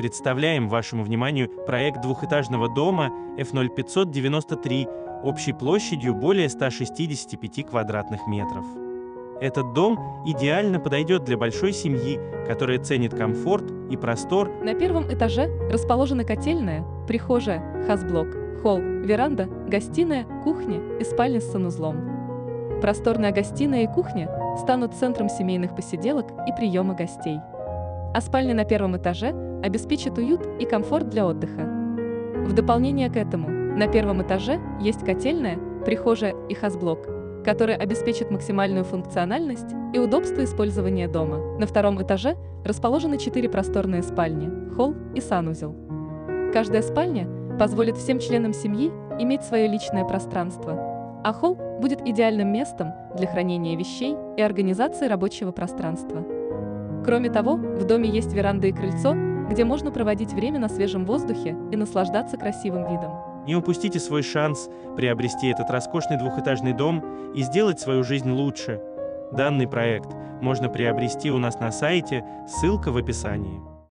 Представляем вашему вниманию проект двухэтажного дома F0593 общей площадью более 165 квадратных метров. Этот дом идеально подойдет для большой семьи, которая ценит комфорт и простор. На первом этаже расположены котельная, прихожая, хозблок, холл, веранда, гостиная, кухня и спальня с санузлом. Просторная гостиная и кухня станут центром семейных посиделок и приема гостей. А спальня на первом этаже обеспечит уют и комфорт для отдыха. В дополнение к этому, на первом этаже есть котельная, прихожая и хозблок, который обеспечит максимальную функциональность и удобство использования дома. На втором этаже расположены 4 просторные спальни, холл и санузел. Каждая спальня позволит всем членам семьи иметь свое личное пространство, а холл будет идеальным местом для хранения вещей и организации рабочего пространства. Кроме того, в доме есть веранда и крыльцо, где можно проводить время на свежем воздухе и наслаждаться красивым видом. Не упустите свой шанс приобрести этот роскошный двухэтажный дом и сделать свою жизнь лучше. Данный проект можно приобрести у нас на сайте, ссылка в описании.